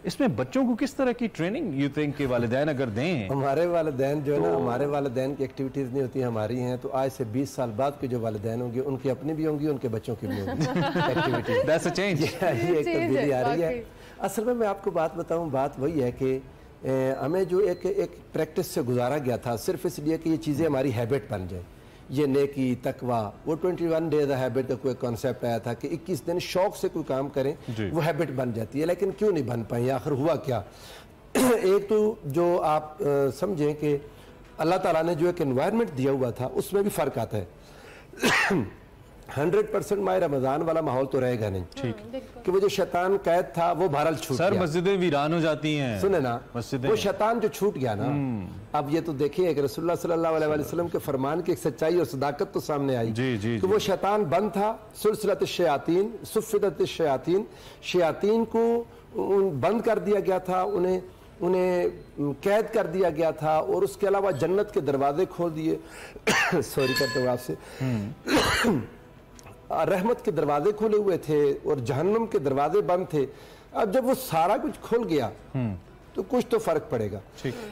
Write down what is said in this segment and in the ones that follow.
اس میں بچوں کو کس طرح کی ٹریننگ یو تھنک کہ والدین اگر دیں؟ ہمارے والدین جو ہے نا، ہمارے والدین کی ایکٹیویٹیز نہیں ہوتی ہماری ہیں، تو آج سے 20 سال بعد کے جو والدین ہوں گے ان کی اپنی بھی ہوں گی، ان کے بچوں کی بھی ہوں گی ایکٹیویٹیز. That's a change. یہ ایک تبدیلی آ رہی ہے. اصل میں آپ کو بات بتاؤں، بات وہی ہے کہ ہمیں جو ایک پریکٹس سے گزارا گیا تھا صرف اس لیے کہ یہ چیزیں ہماری ہیبٹ بن جائیں، یہ نیکی تقوی، وہ 21 ڈیز ہیبٹ کا کوئی کانسیپٹ آیا تھا کہ 21 دن شوق سے کوئی کام کریں وہ ہیبٹ بن جاتی ہے. لیکن کیوں نہیں بن پائی؟ آخر ہوا کیا؟ ایک تو جو آپ سمجھیں کہ اللہ تعالیٰ نے جو ایک انوائرمنٹ دیا ہوا تھا اس میں بھی فرق آتا ہے. 100% ماہ رمضان والا ماحول تو رہے گا نہیں، کہ وہ جو شیطان قید تھا وہ بہرحال چھوٹ گیا. سر مسجدیں ویران ہو جاتی ہیں، سنیں نا، وہ شیطان جو چھوٹ گیا نا. اب یہ تو دیکھیں کہ رسول اللہ صلی اللہ علیہ وسلم کے فرمان کی ایک سچائی اور صداقت تو سامنے آئی کہ وہ شیطان بند تھا. سلسلۃ الشیاطین، صفدت الشیاطین، شیاطین کو بند کر دیا گیا تھا، انہیں قید کر دیا گیا تھا، اور اس کے علاوہ جنت کے دروازے کھول دیے. سوری کرتے ہوں آپ سے. رحمت کے دروازے کھولے ہوئے تھے اور جہنم کے دروازے بند تھے. اب جب وہ سارا کچھ کھل گیا تو کچھ تو فرق پڑے گا.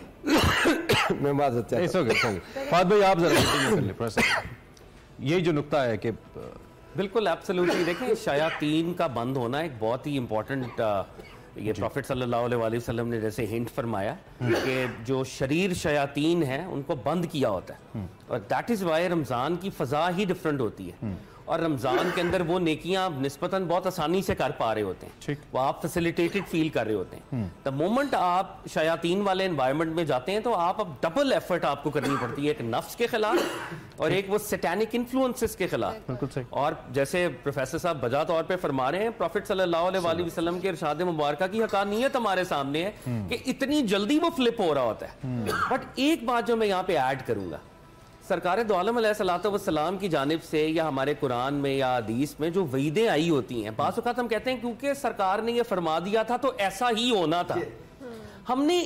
میں معذرت چاہتا ہوں. فہد بھائی آپ ذرا یہ جو نقطہ ہے کہ بالکل ایبسلیوٹلی دیکھیں، شیاطین کا بند ہونا ایک بہت ہی امپورٹنٹ، یہ پروفٹ صلی اللہ علیہ وسلم نے جیسے ہنٹ فرمایا کہ جو شریر شیاطین ہیں ان کو بند کیا ہوتا ہے، اور دیٹ از وائی رمضان کی فضا ہی ڈفرنٹ ہوتی ہے. اور رمضان کے اندر وہ نیکیاں نسبتاً بہت آسانی سے کر پا رہے ہوتے ہیں، وہ آپ فیسیلیٹیٹڈ فیل کر رہے ہوتے ہیں. دا مومنٹ آپ شیاطین والے انوائرمنٹ میں جاتے ہیں تو آپ اب ڈبل ایفرٹ آپ کو کرنی پڑتی ہے، ایک نفس کے خلاف اور ایک وہ سیٹینک انفلوئنسز کے خلاف. اور جیسے پروفیسر صاحب بجا طور پہ فرما رہے ہیں، پروفٹ صلی اللہ علیہ وسلم کے ارشاد مبارکہ کی حقانیت ہمارے سامنے ہے کہ اتنی جلدی وہ فلپ ہو رہا ہوتا ہے. بٹ ایک بات جو میں یہاں پہ ایڈ کروں گا، سرکار دو عالم علیہ السلام کی جانب سے یا ہمارے قرآن میں یا حدیث میں جو وعیدیں آئی ہوتی ہیں، بعض اوقات ہم کہتے ہیں کیونکہ سرکار نے یہ فرما دیا تھا تو ایسا ہی ہونا تھا. ہم نے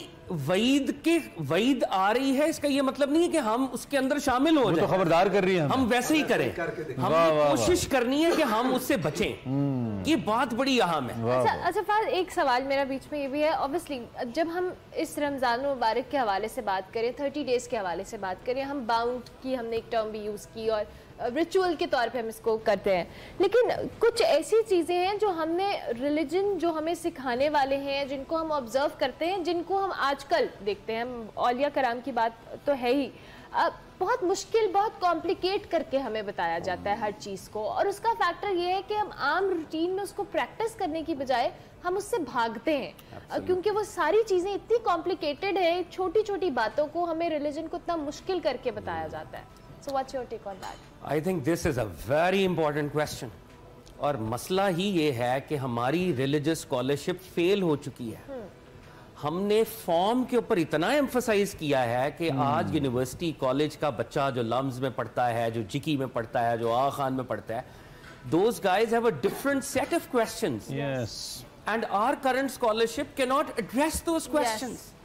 وعید آ رہی ہے، اس کا یہ مطلب نہیں ہے کہ ہم اس کے اندر شامل ہو جائیں، تو خبردار کر رہی ہیں، ہم ویسے ہی کریں. ہم نے کوشش کرنی ہے کہ ہم اس سے بچیں. یہ بات بڑی اہم ہے. اچھا فہد، ایک سوال میرا بیچ میں یہ بھی ہے. اوبیسلی جب ہم اس رمضان المبارک کے حوالے سے بات کریں، 30 ڈیز کے حوالے سے بات کریں، ہم باؤنڈ کی ہم نے ایک ٹرم بھی یوز کی اور ریچول کے طور پہ ہم اس کو کرتے ہیں، لیکن کچھ ایسی چیزیں ہیں جو ہم نے ریلیجن جو ہمیں سکھانے والے ہیں، جن کو ہم آبزرو کرتے ہیں، جن کو ہم آج کل دیکھتے ہیں. ہم اولیاء کرام کی بات تو ہے ہی، بہت مشکل، بہت کمپلیکیٹ کر کے ہمیں بتایا جاتا ہے ہر چیز کو. اور اس کا فیکٹر یہ ہے کہ ہم عام روٹین میں اس کو پریکٹس کرنے کی بجائے ہم اس سے بھاگتے ہیں، کیونکہ وہ ساری چیزیں اتنی کمپلیکیٹڈ ہیں. چھوٹی چھوٹی باتوں کو ہمیں ریلیجن کو اتنا مشکل کر کے بتایا جاتا ہے. So what's your take on that? I think this is a very important question. اور مسئلہ ہی یہ ہے کہ ہماری ریلیجس اسکالرشپ فیل ہو چکی ہے. ہم نے فارم کے اوپر اتنا ایمفسائز کیا ہے کہ آج یونیورسٹی کالج کا بچہ جو لمز میں پڑھتا ہے، جو جکی میں پڑھتا ہے، جو آغا خان میں پڑھتا ہے، those guys have a different set of questions. Yes. And our current scholarship cannot address those questions. Yes.